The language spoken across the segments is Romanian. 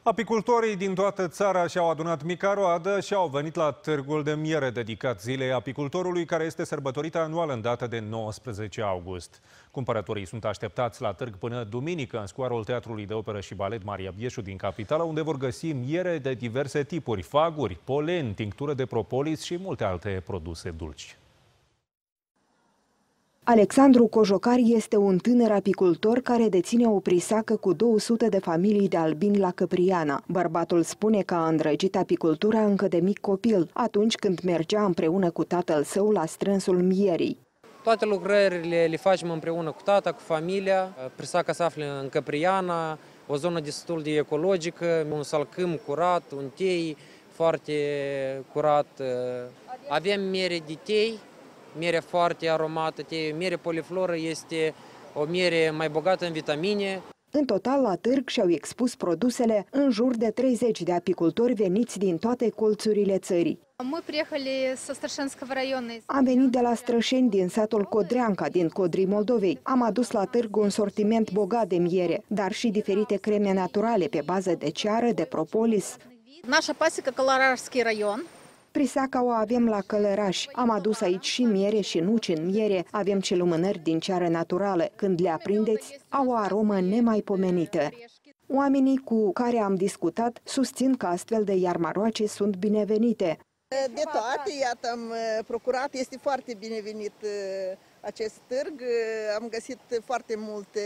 Apicultorii din toată țara și-au adunat mica roadă și au venit la târgul de miere dedicat Zilei Apicultorului, care este sărbătorită anual în data de 19 august. Cumpărătorii sunt așteptați la târg până duminică în scoarul Teatrului de Operă și Balet Maria Bieșu din capitală, unde vor găsi miere de diverse tipuri, faguri, polen, tinctură de propolis și multe alte produse dulci. Alexandru Cojocari este un tânăr apicultor care deține o prisacă cu 200 de familii de albini la Căpriana. Bărbatul spune că a îndrăgit apicultura încă de mic copil, atunci când mergea împreună cu tatăl său la strânsul mierii. Toate lucrările le facem împreună cu tata, cu familia. Prisaca se află în Căpriana, o zonă destul de ecologică, un salcâm curat, un tei foarte curat. Avem miere de tei, miere foarte aromată, miere polifloră, este o miere mai bogată în vitamine. În total, la târg și-au expus produsele în jur de 30 de apicultori veniți din toate colțurile țării. Am venit de la Strășeni, din satul Codreanca, din Codrii Moldovei. Am adus la târg un sortiment bogat de miere, dar și diferite creme naturale pe bază de ceară, de propolis. Nașa pasică Călărașski raion. Prisaca o avem la Călăraș. Am adus aici și miere și nuci în miere. Avem și lumânări din ceară naturală. Când le aprindeți, au o aromă nemaipomenită. Oamenii cu care am discutat susțin că astfel de iarmaroace sunt binevenite. De toate, iată, am procurat, este foarte binevenit acest târg. Am găsit foarte multe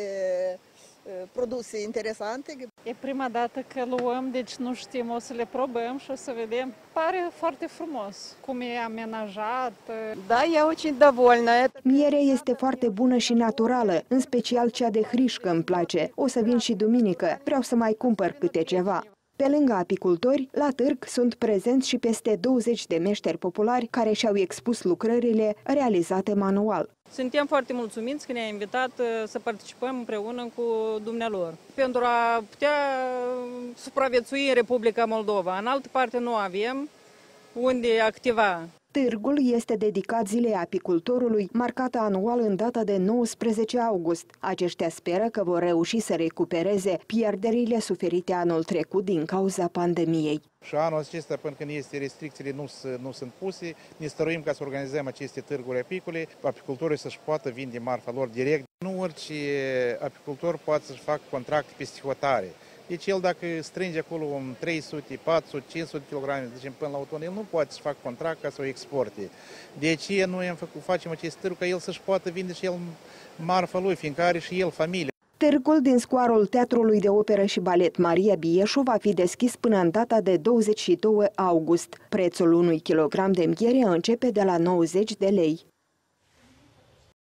produse interesante. E prima dată că luăm, deci nu știm, o să le probăm și o să vedem. Pare foarte frumos, cum e amenajat. Da, e очень довольна. Mierea este foarte bună și naturală, în special cea de hrișcă îmi place. O să vin și duminică, vreau să mai cumpăr câte ceva. Pe lângă apicultori, la târg sunt prezenți și peste 20 de meșteri populari care și-au expus lucrările realizate manual. Suntem foarte mulțumiți că ne-a invitat să participăm împreună cu dumnealor. Pentru a putea supraviețui în Republica Moldova. În altă parte nu avem unde activa. Târgul este dedicat Zilei Apicultorului, marcată anual în data de 19 august. Aceștia speră că vor reuși să recupereze pierderile suferite anul trecut din cauza pandemiei. Și anul acesta, până când restricțiile nu sunt puse, ne stăruim ca să organizăm aceste târguri apicole, apicultorii să-și poată vinde marfa lor direct. Nu orice apicultor poate să-și facă contracte pe hotare. Deci el dacă strânge acolo 300, 400, 500 kg, zicem până la o tonă, el nu poate să facă contract ca să o exporte. De aceea noi facem acest târg ca el să-și poată vinde și el marfa lui, fiindcă are și el familie. Târgul din scoarul Teatrului de Operă și Balet Maria Bieșu va fi deschis până în data de 22 august. Prețul unui kilogram de miere începe de la 90 de lei.